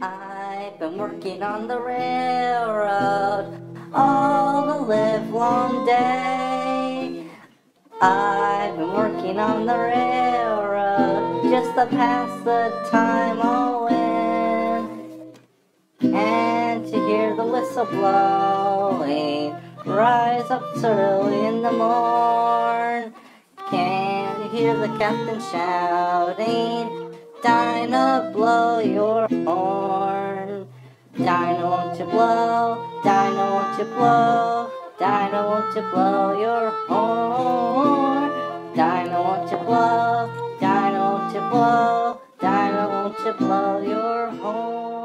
I've been working on the railroad all the livelong day. I've been working on the railroad just to pass the time away. And to hear the whistle blowing, rise up so early in the morn. Can you hear the captain shouting, Dinah, blow your horn. Dinah, won't you blow? Dinah, won't you blow? Dinah, won't you blow your horn? Dinah, won't you blow? Dinah, won't you blow? Dinah, won't you blow your horn?